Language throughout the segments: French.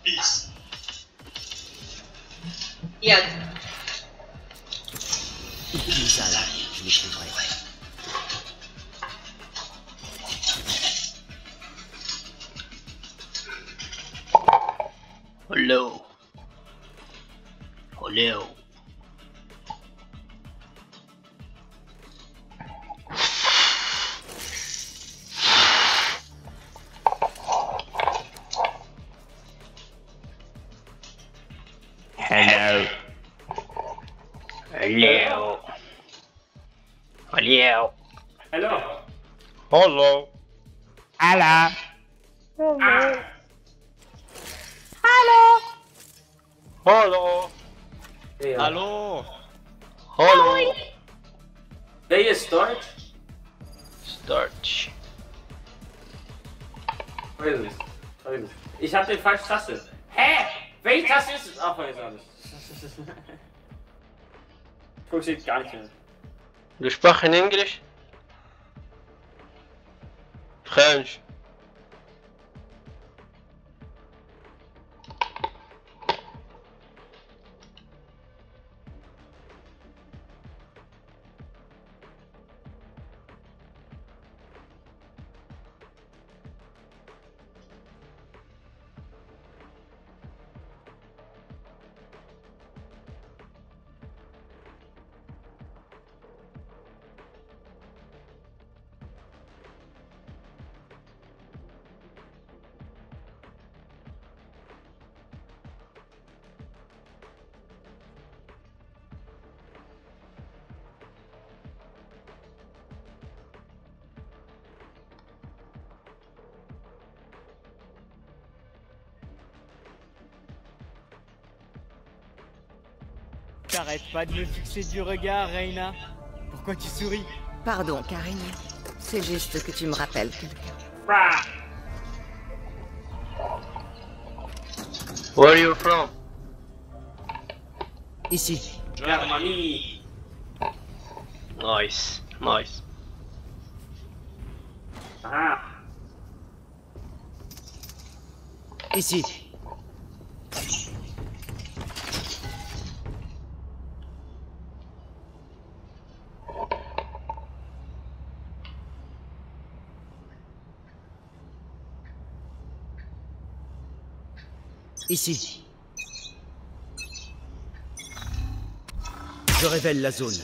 Yad. Misala, je les trouverai. Hello. Hello. Hello. Hello. Hello. Hello. Hello. Hello. Hello. Hey, Hallo. Hallo. Ben je start? Start. Ich hab den falschen Taste. Hä? Welche Taste ist es? Ach, weiß ich nicht. Funktioniert gar nicht mehr. Du sprach in Englisch? French. T'arrêtes pas de me fixer du regard, Reina. Pourquoi tu souris? Pardon, Karine. C'est juste que tu me rappelles quelqu'un. Where are you from? Ici. Germany. Nice. Nice. Ah. Ici. Ici. Je révèle la zone.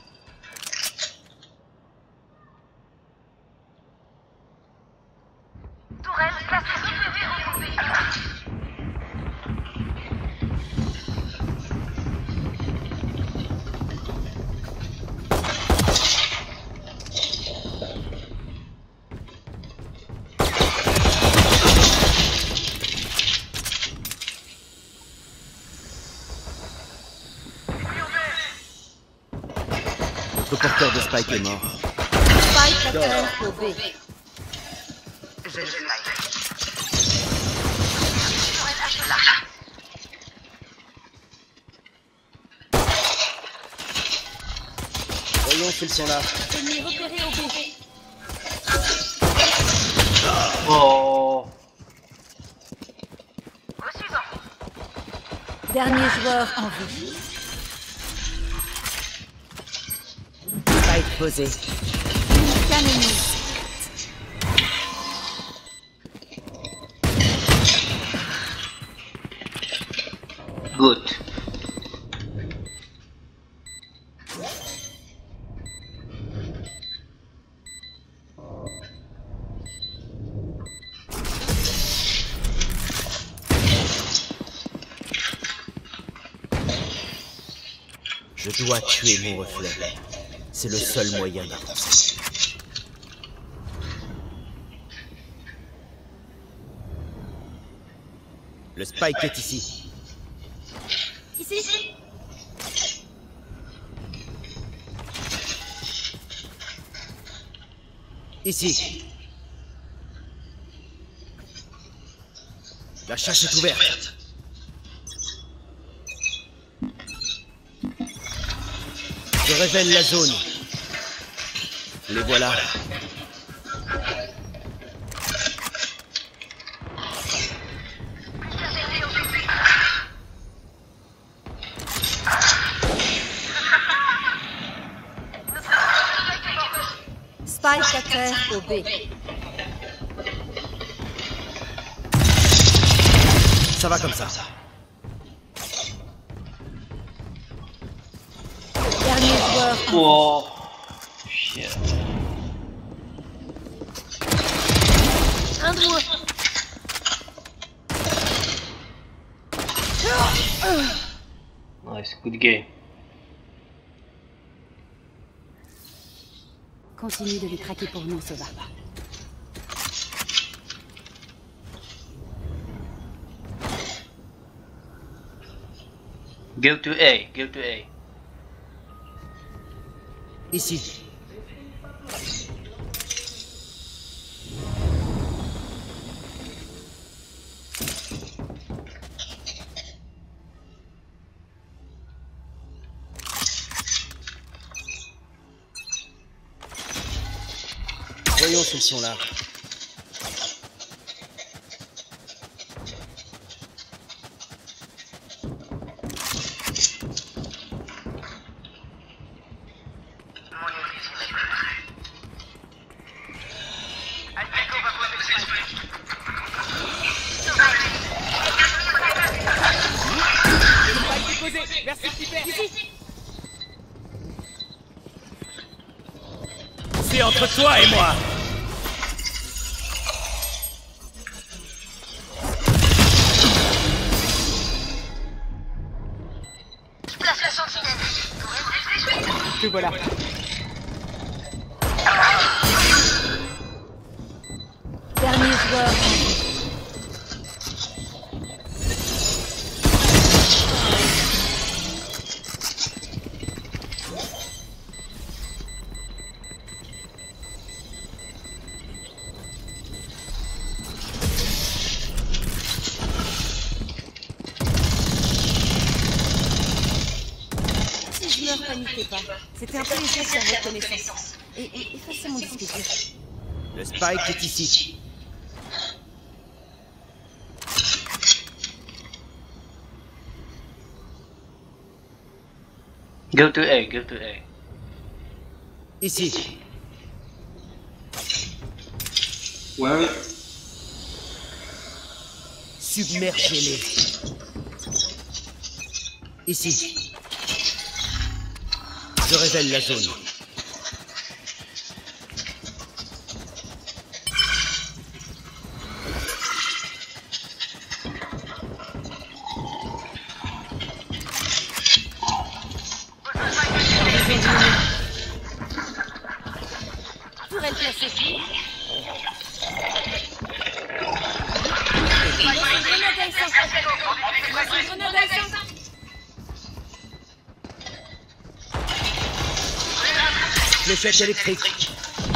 Le porteur de Spike est mort. Spike atteint au B. Je le Spike. Voyons s'ils sont là. Ennemi repéré au B. Oh. Dernier joueur en vie. Spike posé. Aucun ennemi. Good. Je dois tuer mon reflet. C'est le seul moyen d'avancer. Le Spike est ici. Ici. Ici. La chasse est ouverte. Je révèle la zone. Les voilà. Locataire au B. Ça va comme ça. Dernier joueur. Oh. Shit. Un de moins. Nice, good game. Continue de les traquer pour nous, Sova. Go to A, go to A. Ici. Voyons s'ils sont là. Merci, Piper. C'est entre toi et moi. Te voilà. Dernier joueur. Si je meurs, paniquez pas. C'était un peu léger sur reconnaissance. Et effacez mon disque dur. Le Spike est ici. Go to A, go to A. Ici. Where? Submergez-les. Ici. Je révèle la zone. Tourelle placée. Grenade à essence. Fléchette électrique.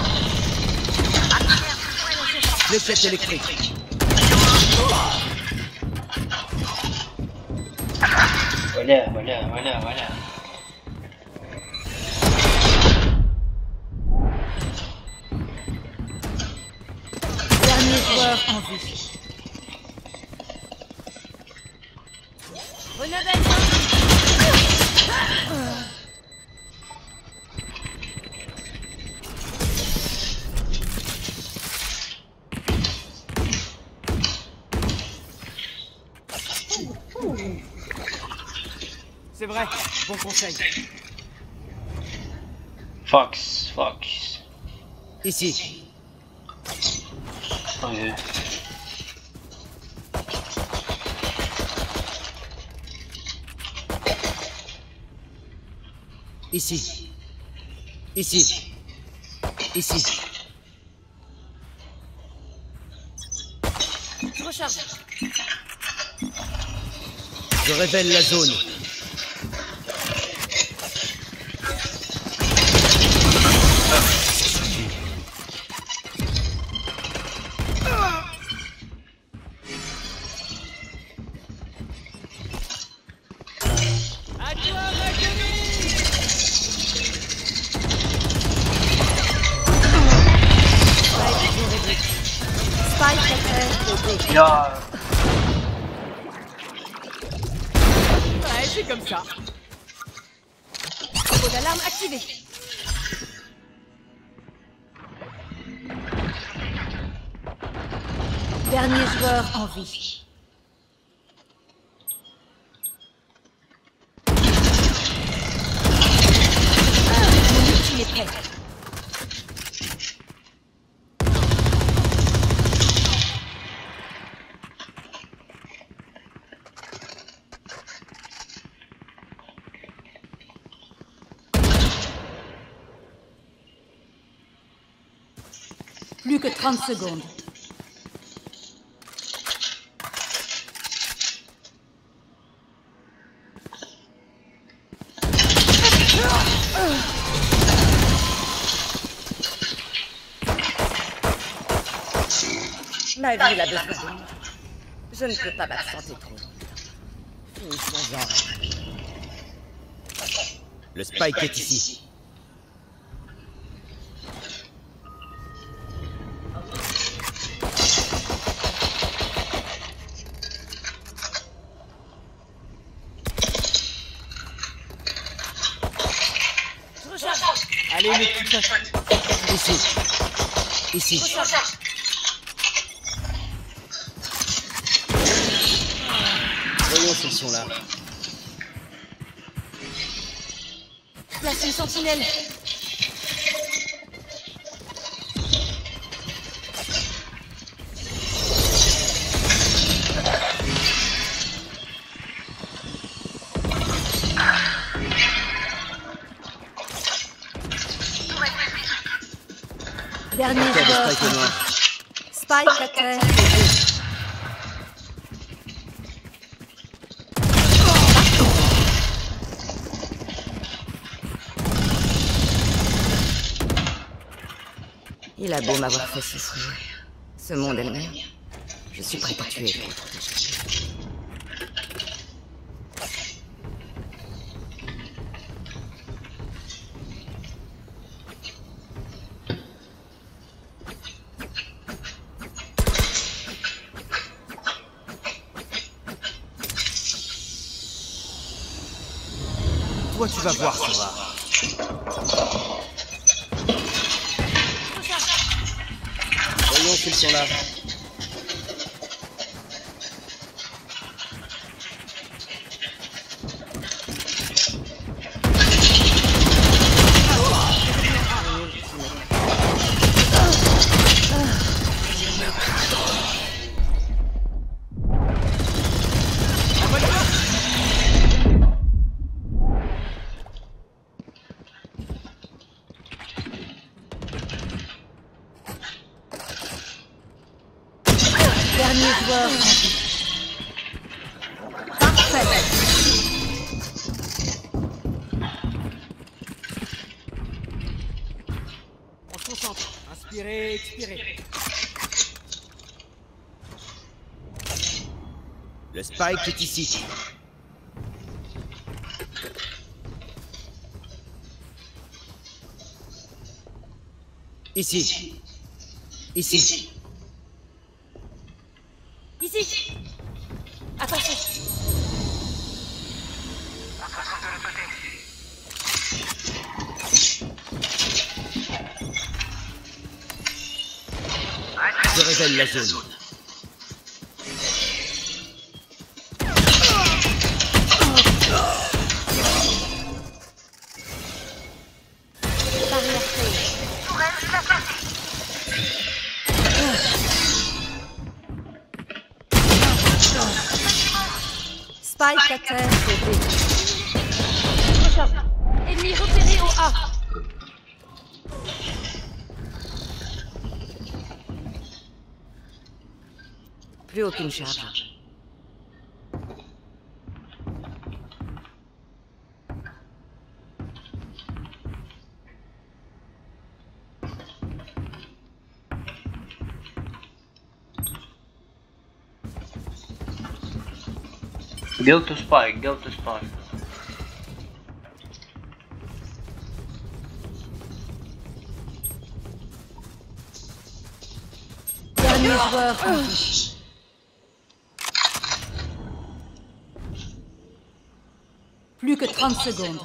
Fléchette électrique. Voilà. Dernier joueur en vue. Grenade à essence. C'est vrai, bon conseil. Fox. Ici. Okay. Ici. Ici. Ici. Je recharge. Je révèle la zone. À toi, Marguerite. Spike locataire au B. Yeah. Ouais, c'est comme ça. Combo d'alarme activé. Dernier joueur en vie. Mon ultime est prêt. Plus que 30 secondes. Ma vie a besoin de moi. Je ne peux pas m'absenter trop longtemps. Finissons-en. Le spike est ici. Allez, mes petits potes. Ici. Ici. Voyons s'ils sont là. Place une sentinelle. Dernier Quel joueur. spike est noir. Spike à terre. Il a beau m'avoir fait souffrir. Ce monde est le mien. Je suis prêt à tuer pour le protéger. Toi, tu vas voir, Sora. Voyons s'ils sont là. Dernier joueur. Parfait. On se concentre. Inspirez, expirez. Le spike est ici. Ici. Ici. Ici. Attention. Je révèle la zone. Barrière créée. Spike à terre. Ennemi repéré au A. Plus aucune charge. Go to spike, go to spike. Dernier joueur en vie. Plus que 30 secondes.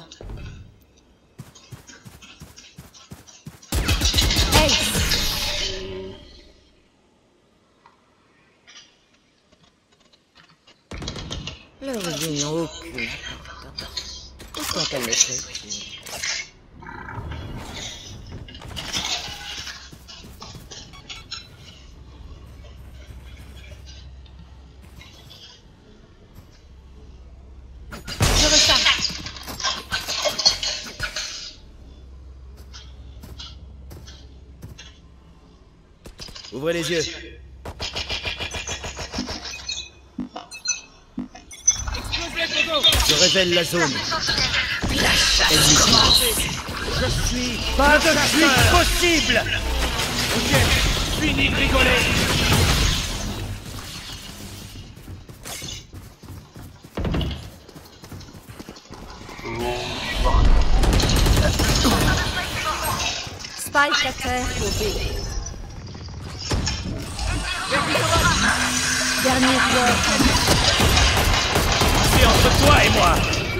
Ace. L'origine n'a aucune importance. Autant qu'elle me plaît. Je recharge. Ouvrez les yeux. Je révèle la zone. Je suis... Pas de fuite possible. Ok, fini de rigoler. Spike à terre au B. Dernier joueur. C'est entre toi et moi.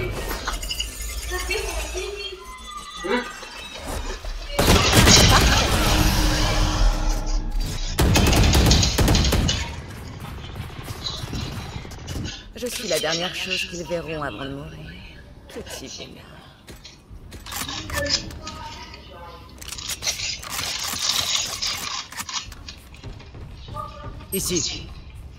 Je suis la dernière chose qu'ils verront avant de mourir. Petit bonheur. Ici.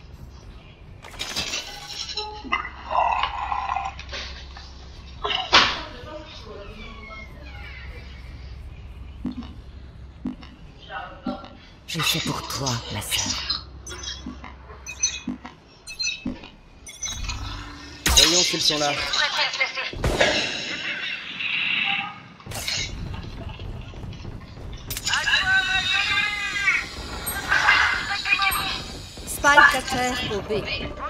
Je fais pour toi, ma sœur. Voyons s'ils sont là. Spike à terre au B.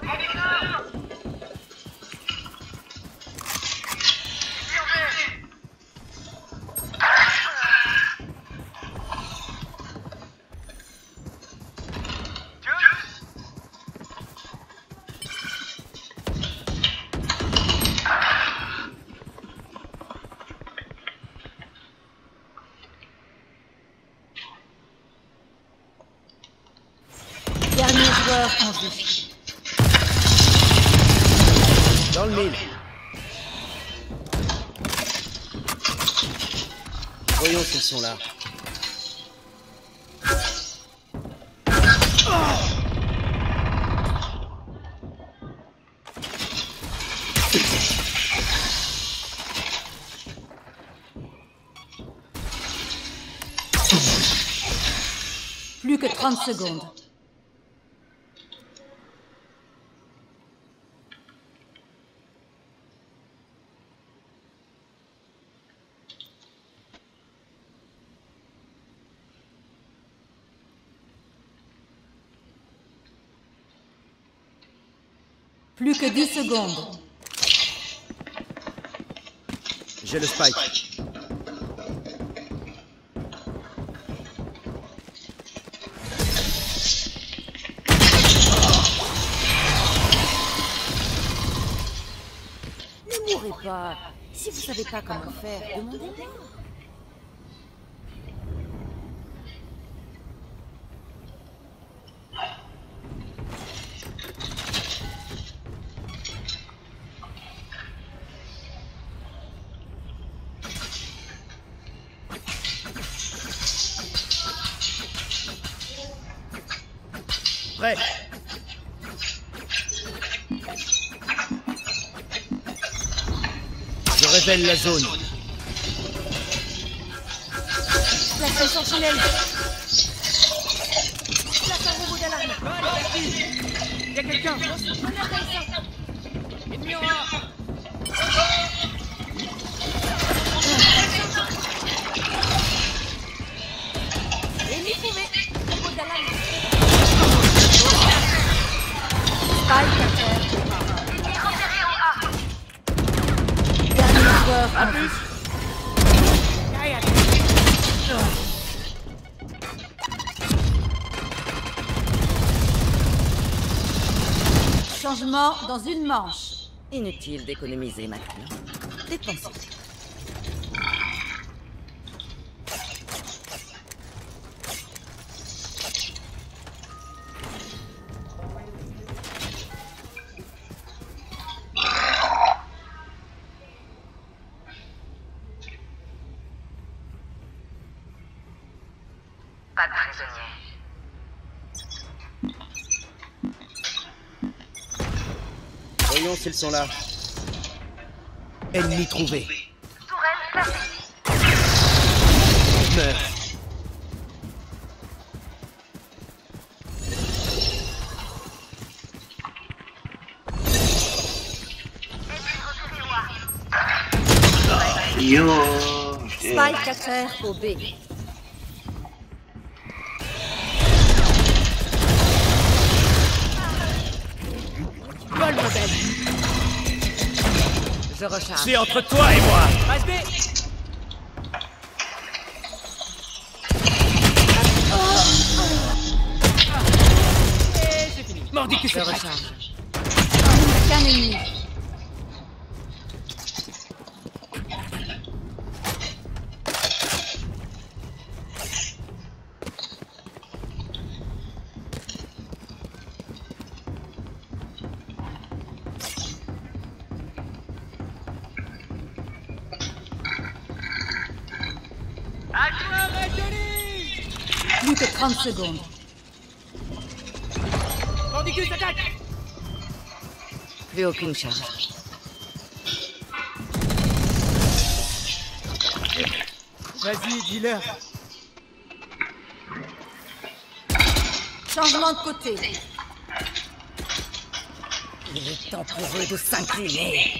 Dernier joueur en vie. Dans le mille. Voyons s'ils sont là. Plus que 30 secondes. Plus que 10 secondes. J'ai le spike. Ne mourrez pas. Si vous savez pas comment faire, demandez-moi. Prêt. Je révèle la zone. Place sentinelle. Place un robot d'alarme. Il y a quelqu'un. Ennemi en A. Ennemi trouvé. Robot d'alarme. Spike à terre. Dernier joueur en vie. Changement dans une manche. Inutile d'économiser maintenant. Dépensez. Voyons s'ils sont là. Ennemi trouvé. Meurs. Yo, Spike à terre au B. Vol modèle. Je recharge. C'est entre toi et moi. Base B. Et c'est fini. Mordicus Je est prêt. recharge. Qu'un ennemi. Plus que 30 secondes. Mordicus attaque. Plus aucune charge. Vas-y, dis-leur. Changement de côté. Il est temps pour eux de s'incliner.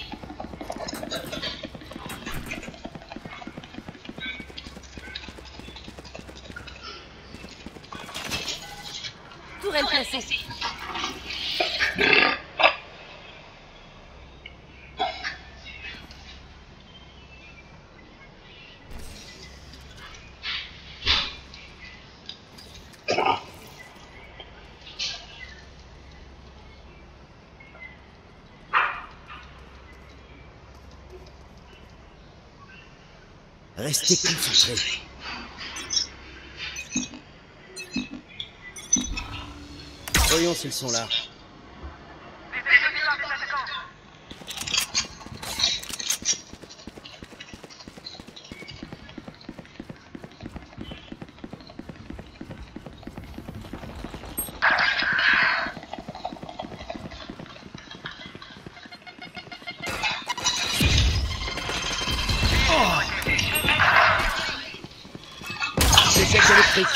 Tourelle placée. Restez concentrés. Voyons s'ils sont là. Échec électrique.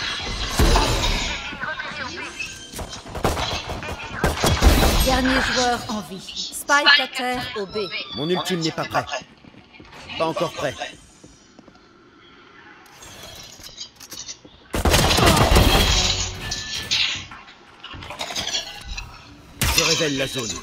Dernier joueur en vie. Spike à terre au B. Mon ultime n'est pas prêt. Pas encore prêt. Je révèle la zone.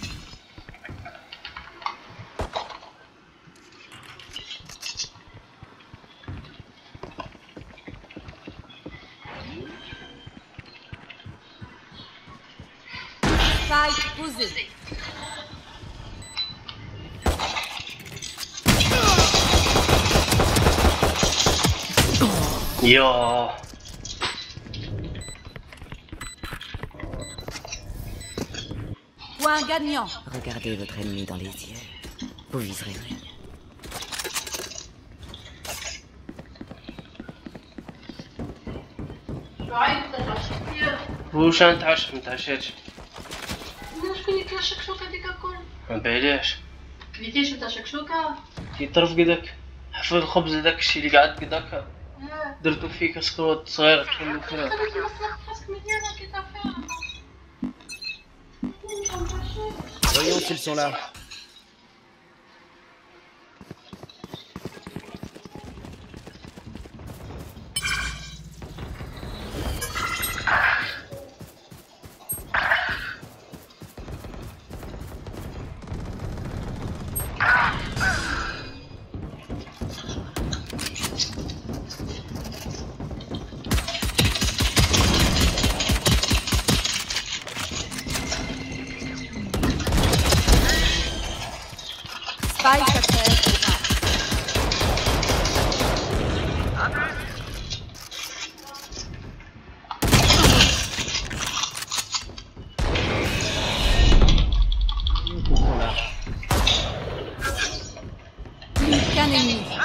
Spike posé. yo. Point gagnant. Regardez votre ennemi dans les yeux. Vous viserez rien. وش نتعشى متعشاش شكون اللي كلا شكشوكه ديك الكل ما باليش كليتيش نتاع شكشوكه كي طرف كداك حفظ الخبز داك الشيء اللي قعد كداك درتو فيه كسكروت صغير كيلو فيها خليك مصلحة راسك مزيانه كي تعرفيها Voyons s'ils sont là. Spike à terre au A. Qu'un ennemi.